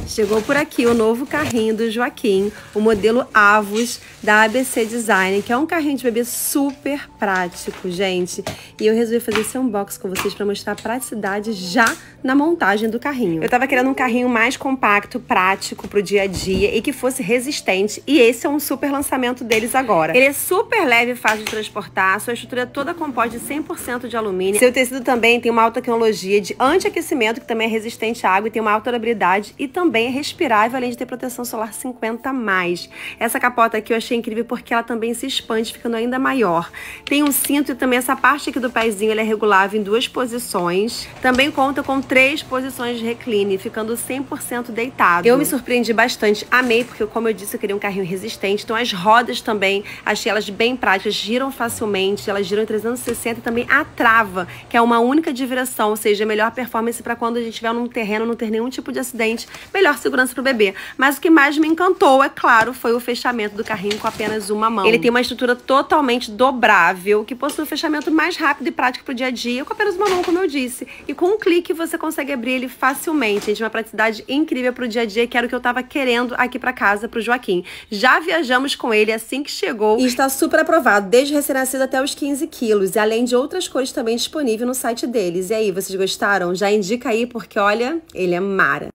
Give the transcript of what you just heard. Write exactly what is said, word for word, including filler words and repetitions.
Chegou por aqui o novo carrinho do Joaquim, o modelo Avos da A B C Design, que é um carrinho de bebê super prático, gente. E eu resolvi fazer esse unboxing com vocês para mostrar a praticidade já na montagem do carrinho. Eu tava querendo um carrinho mais compacto, prático pro dia a dia e que fosse resistente, e esse é um super lançamento deles agora. Ele é super leve e fácil de transportar, sua estrutura é toda composta de cem por cento de alumínio. Seu tecido também tem uma alta tecnologia de anti-aquecimento, que também é resistente à água e tem uma alta durabilidade, e também é respirável, além de ter proteção solar cinquenta mais. Essa capota aqui eu achei incrível porque ela também se expande, ficando ainda maior. Tem um cinto e também essa parte aqui do pezinho, ele é regulável em duas posições. Também conta com três posições de recline, ficando cem por cento deitado. Eu me surpreendi bastante, amei, porque como eu disse, eu queria um carrinho resistente. Então as rodas também, achei elas bem práticas, giram facilmente, elas giram em trezentos e sessenta, e também a trava, que é uma única direção, ou seja, melhor performance para quando a gente estiver num terreno, não ter nenhum tipo de acidente, melhor segurança para o bebê. Mas o que mais me encantou, é claro, foi o fechamento do carrinho com apenas uma mão. Ele tem uma estrutura totalmente dobrável, que possui um fechamento mais rápido e prático para o dia a dia, com apenas uma mão, como eu disse. E com um clique você consegue abrir ele facilmente. Gente, uma praticidade incrível para o dia a dia, que era o que eu tava querendo aqui para casa, pro Joaquim. Já viajamos com ele assim que chegou e está super aprovado, desde recém-nascido até os quinze quilos, e além de outras cores também disponível no site deles. E aí, vocês gostaram? Já indica aí, porque olha, ele é mara.